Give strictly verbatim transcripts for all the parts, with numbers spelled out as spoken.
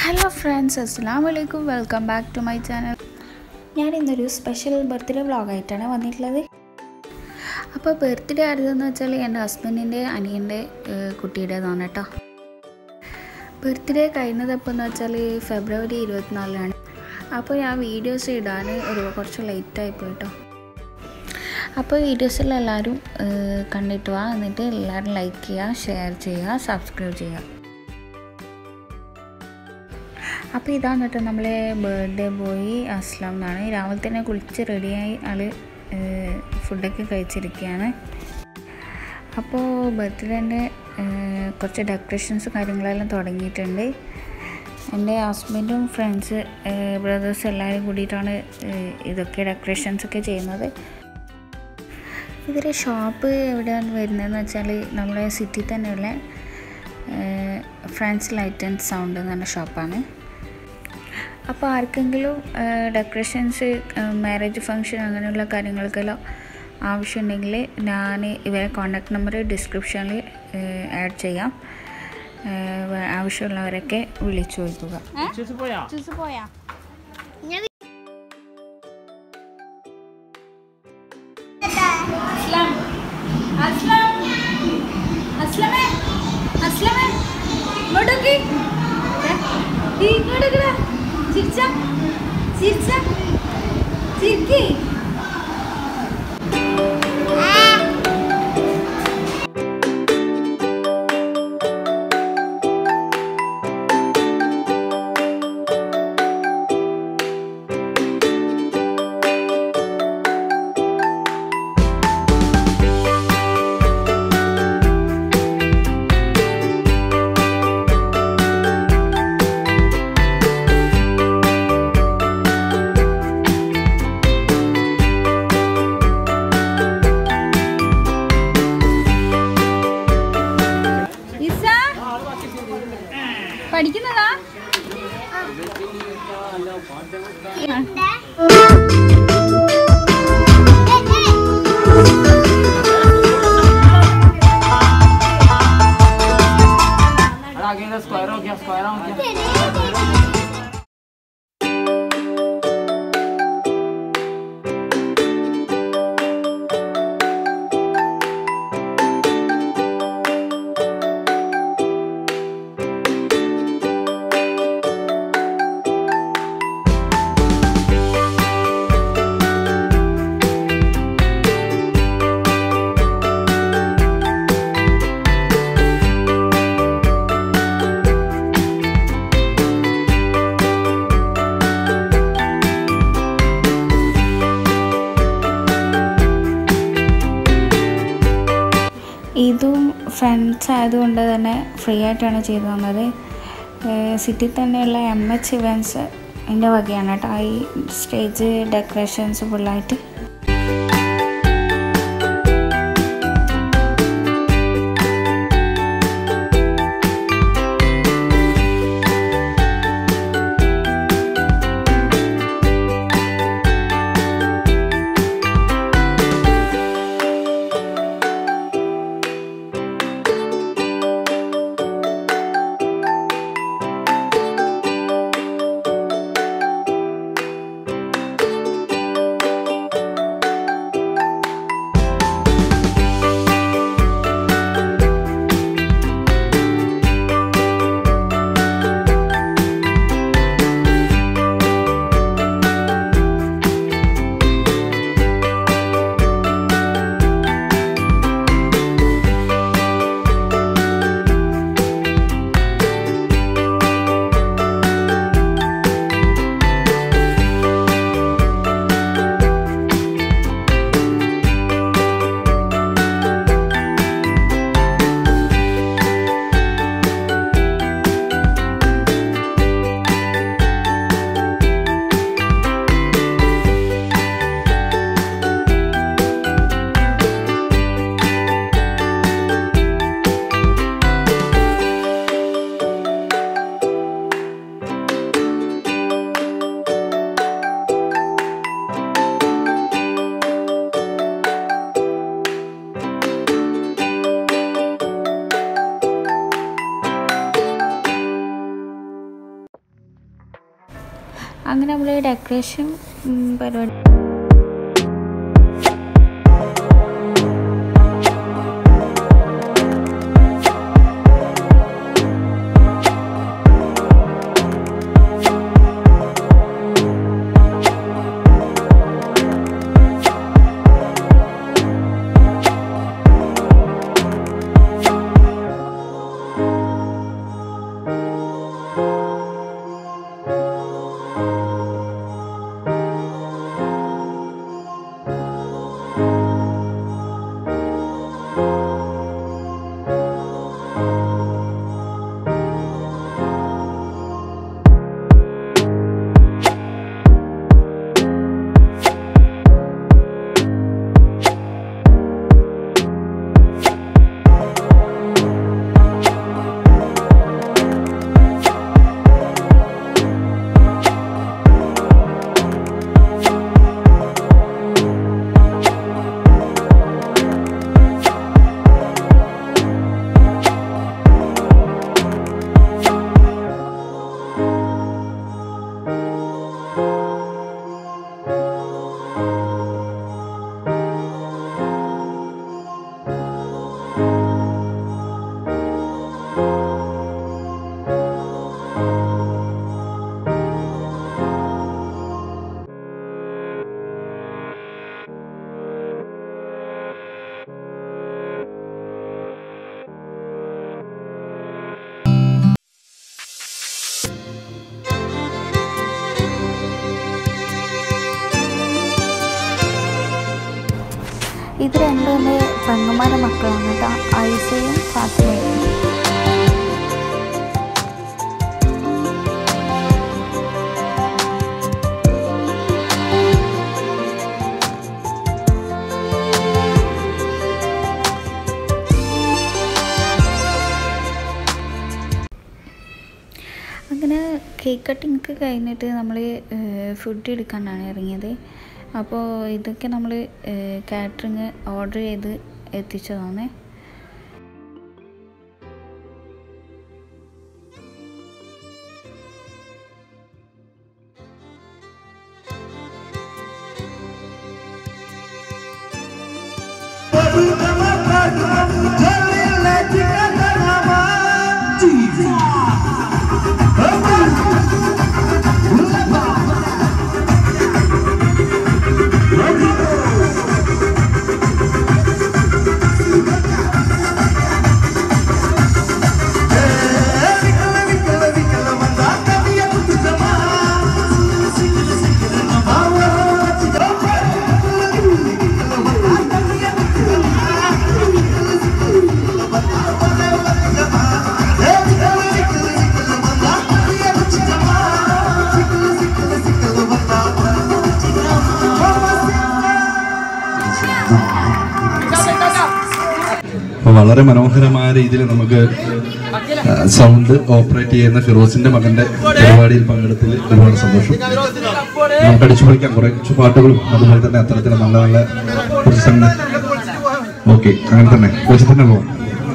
Hello friends, assalamu alaikum. Welcome back to my channel. ഞാൻ ഇന്നൊരു special birthday വ്ളോഗായിട്ടാണ് വന്നിട്ടുള്ളത്. അപ്പോൾ ബർത്ത്ഡേ ആയിരുന്നെന്ന് വെച്ചാൽ എൻ്റെ ഹസ്ബൻഡിൻ്റെ അനിയൻ്റെ കുട്ടിയുടേതാണ് കേട്ടോ. ബർത്ത്ഡേ കഴിഞ്ഞതപ്പോൾ എന്ന് വെച്ചാൽ ഫെബ്രുവരി ഇരുപത്തിനാലിനാണ്. അപ്പോൾ ഞാൻ വീഡിയോസ് ഇടാൻ ഒരു കുറച്ച് ലേറ്റായി പോയിട്ടോ. അപ്പോൾ വീഡിയോസിൽ എല്ലാവരും കണ്ടിട്ട് വാ, എന്നിട്ട് എല്ലാവരും ലൈക്ക് ചെയ്യുക, ഷെയർ ചെയ്യുക, സബ്സ്ക്രൈബ് ചെയ്യുക. അപ്പോൾ ഇതാണ് കേട്ടോ നമ്മളെ ബർത്ത്ഡേ ബോയ് അസ്ലം എന്നാണ്. രാവിലെ തന്നെ കുളിച്ച് റെഡിയായി ആൾ ഫുഡൊക്കെ കഴിച്ചിരിക്കുകയാണ്. അപ്പോൾ ബർത്ത്ഡേൻ്റെ കുറച്ച് ഡെക്കറേഷൻസ് കാര്യങ്ങളെല്ലാം തുടങ്ങിയിട്ടുണ്ട്. എൻ്റെ ഹസ്ബൻഡും ഫ്രണ്ട്സ് ബ്രദേഴ്സ് എല്ലാവരും കൂടിയിട്ടാണ് ഇതൊക്കെ ഡെക്കറേഷൻസൊക്കെ ചെയ്യുന്നത്. ഇതിൻ്റെ ഷോപ്പ് എവിടെയാണ് വരുന്നതെന്ന് വെച്ചാൽ നമ്മുടെ സിറ്റി തന്നെയുള്ള ഫ്രണ്ട്സ് ലൈറ്റ് ആൻഡ് സൗണ്ട് എന്ന് പറഞ്ഞ ഷോപ്പാണ്. അപ്പോൾ ആർക്കെങ്കിലും ഡെക്കറേഷൻസ്, മാരേജ് ഫംഗ്ഷൻ അങ്ങനെയുള്ള കാര്യങ്ങൾക്കെല്ലാം ആവശ്യമുണ്ടെങ്കിൽ ഞാൻ ഇവരെ കോൺടാക്ട് നമ്പർ ഡിസ്ക്രിപ്ഷനിൽ ആഡ് ചെയ്യാം. ആവശ്യമുള്ളവരൊക്കെ വിളിച്ചു ചോദിക്കുക. ചിരിച്ച ചിരിച്ച ചിരിക്കി പഠിക്കുന്നതാ. स्क्वायर हो गया स्क्वायर हो गया ഇതും ഫ്രണ്ട്സ് ആയതുകൊണ്ട് തന്നെ ഫ്രീ ആയിട്ടാണ് ചെയ്തു തന്നത്. സിറ്റി തന്നെയുള്ള എം എച്ച് ഇവൻറ്റ്സ് എൻ്റെ വകയാണ് കേട്ടോ ഈ സ്റ്റേജ് ഡെക്കറേഷൻസ് ഫുള്ളായിട്ട്. അങ്ങനെ നമ്മൾ ഡെക്കറേഷൻ പരിപാടി ഇത് രണ്ടും എൻ്റെ പെങ്ങന്മാരുടെ മക്കളാണ് കേട്ടോ, ഐസയും ഫാത്തിമയും. അങ്ങനെ കേക്ക് കട്ടിങ് കഴിഞ്ഞിട്ട് നമ്മൾ ഫുഡ് എടുക്കാനാണ് ഇറങ്ങിയത്. അപ്പോൾ ഇതൊക്കെ നമ്മൾ കാറ്ററിങ് ഓർഡർ ചെയ്ത് എത്തിച്ചതാണ്. വളരെ മനോഹരമായ രീതിയിൽ നമുക്ക് സൗണ്ട് ഓപ്പറേറ്റ് ചെയ്യുന്ന ഫിറോസിന്റെ മകന്റെ പരിപാടിയിൽ പങ്കെടുത്തതിൽ ഒരുപാട് സന്തോഷം. നമുക്ക് അടിച്ചു പൊളിക്കാം കുറച്ച് പാട്ടുകളും അതുപോലെ തന്നെ അത്തരത്തിലുള്ള നല്ല നല്ല പ്രസംഗം. ഓക്കെ, അങ്ങനെ തന്നെ കുറച്ച് തന്നെ പോവാം.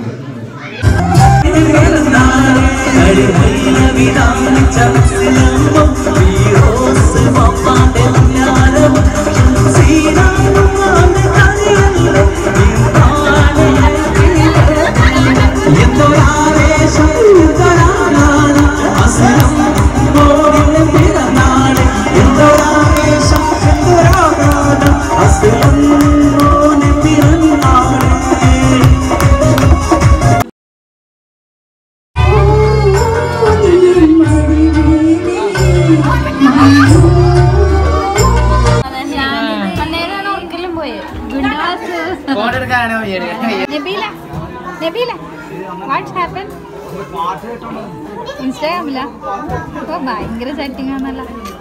ഇൻസ്റ്റാഗ്രാമില്ല അപ്പോൾ ഭയങ്കര സെറ്റിംഗ് ആണല്ലോ.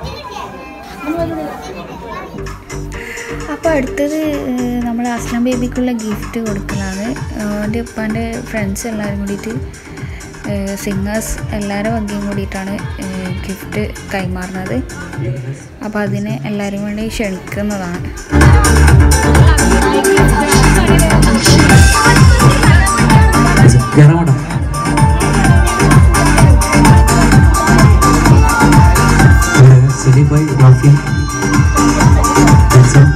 അപ്പോൾ അടുത്തത് നമ്മൾ അസ്ലം ബേബിക്കുള്ള ഗിഫ്റ്റ് കൊടുക്കലാണ്. എൻ്റെ ഉപ്പാൻ്റെ ഫ്രണ്ട്സ് എല്ലാവരും കൂടിയിട്ട് സിംഗേഴ്സ് എല്ലാവരും വകയും കൂടിയിട്ടാണ് ഗിഫ്റ്റ് കൈമാറുന്നത്. അപ്പോൾ അതിനെ എല്ലാവരും വേണ്ടി ക്ഷണിക്കുന്നതാണ്. City Rasia. Elsa.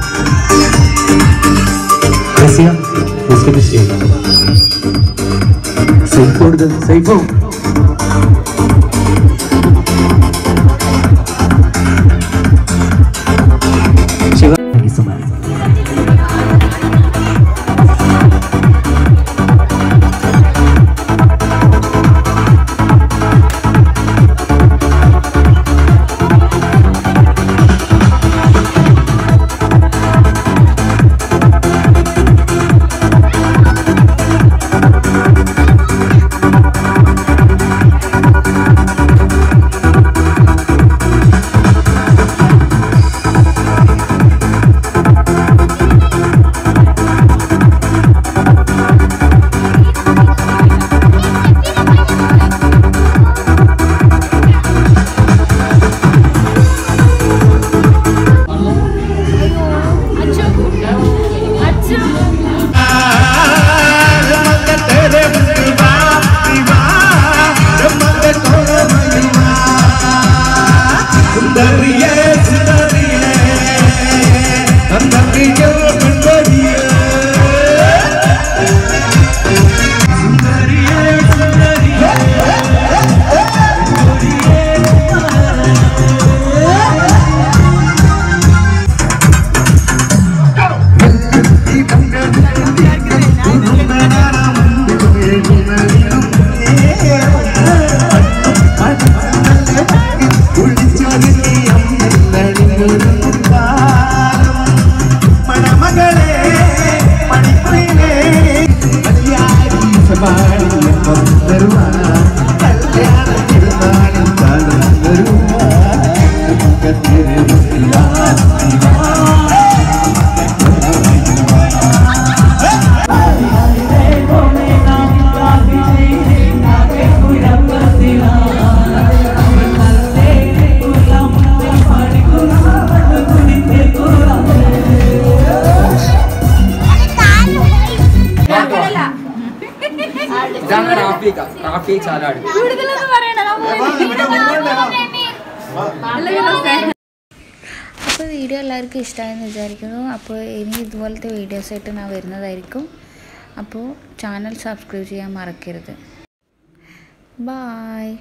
Rasia. Let's get the stage. Safe for the safe for. Shiva. Thank you so much. അപ്പോൾ വീഡിയോ എല്ലാവർക്കും ഇഷ്ടമായെന്ന് വിചാരിക്കുന്നു. അപ്പോൾ ഇനി ഇതുപോലത്തെ വീഡിയോസായിട്ട് ഞാൻ വരുന്നതായിരിക്കും. അപ്പോൾ ചാനൽ സബ്സ്ക്രൈബ് ചെയ്യാൻ മറക്കരുത്. ബായ്.